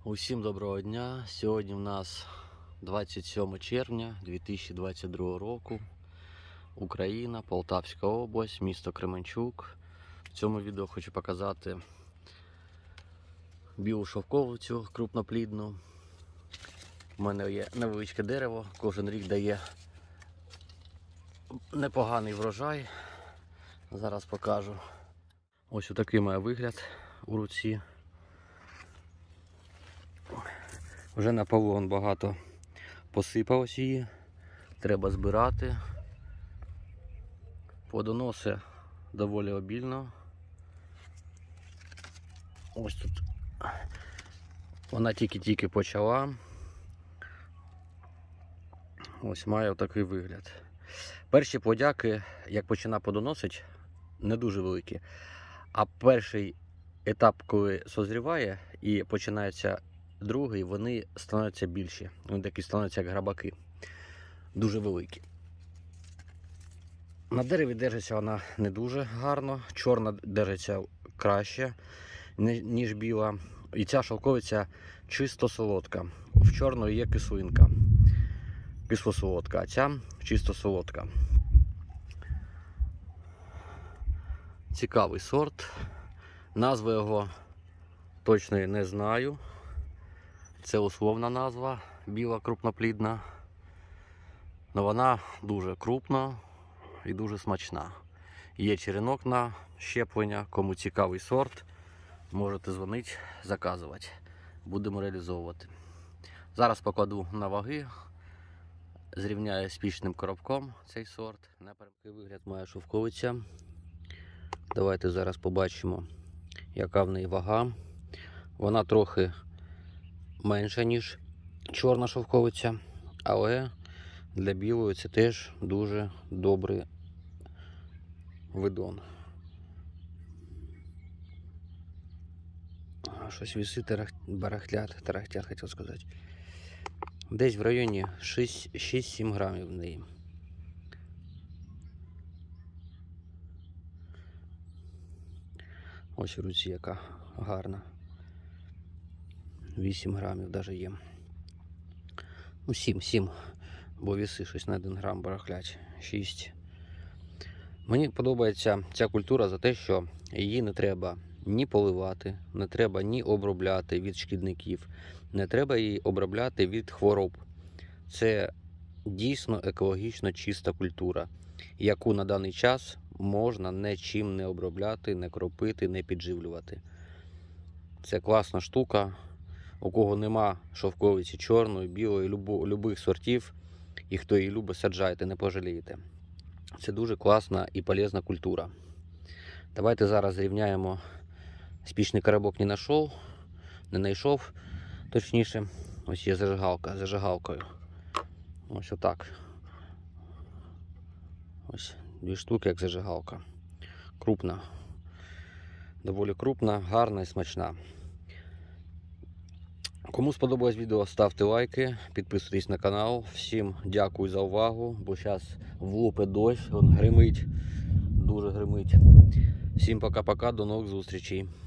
Усім доброго дня! Сьогодні в нас 27 червня 2022 року. Україна, Полтавська область, місто Кременчук. В цьому відео хочу показати білу шовковицю крупноплідну. У мене є невеличке дерево, кожен рік дає непоганий врожай. Зараз покажу. Ось отакий має вигляд у руці. Вже на полу багато посипалось її, треба збирати. Плодоноси доволі обільно. Ось тут вона тільки-тільки почала. Ось має такий вигляд. Перші плодяки, як починає плодоносити, не дуже великі. А перший етап, коли созріває і починається другий, вони становляться більші. Вони такі становляться як грабаки. Дуже великі. На дереві держиться вона не дуже гарно. Чорна держиться краще, ніж біла. І ця шовковиця чисто солодка. В чорної є кислинка. Кисло-солодка, а ця чисто солодка. Цікавий сорт. Назви його точно не знаю. Це условна назва, біла крупноплідна. Но вона дуже крупна і дуже смачна. Є черенок на щеплення. Кому цікавий сорт, можете дзвонити, заказувати. Будемо реалізовувати. Зараз покладу на ваги. Зрівняю з пічним коробком цей сорт. Такий вигляд має шовковиця. Давайте зараз побачимо, яка в неї вага. Вона трохи менша, ніж чорна шовковиця, але для білої це теж дуже добрий видон. Щось віси тарахтять, хотів сказати. Десь в районі 6-7 грамів в неї. Ось у руці яка гарна. 8 грамів навіть є. Ну 7, бо віси щось на 1 грам барахлять. 6. Мені подобається ця культура за те, що її не треба ні поливати, не треба ні обробляти від шкідників, не треба її обробляти від хвороб. Це дійсно екологічно чиста культура, яку на даний час можна нічим не обробляти, не кропити, не підживлювати. Це класна штука. У кого нема шовковиці чорної, білої, любих сортів, і хто її любить, саджайте, не пожалієте. Це дуже класна і полезна культура. Давайте зараз зрівняємо. Спічний коробок не знайшов, точніше. Ось є зажигалка, зажигалкою. Ось отак. Ось 2 штуки, як зажигалка. Крупна. Доволі крупна, гарна і смачна. Кому сподобалось відео, ставте лайки, підписуйтесь на канал. Всім дякую за увагу, бо зараз влупе дощ, він гримить, дуже гримить. Всім пока-пока, до нових зустрічей.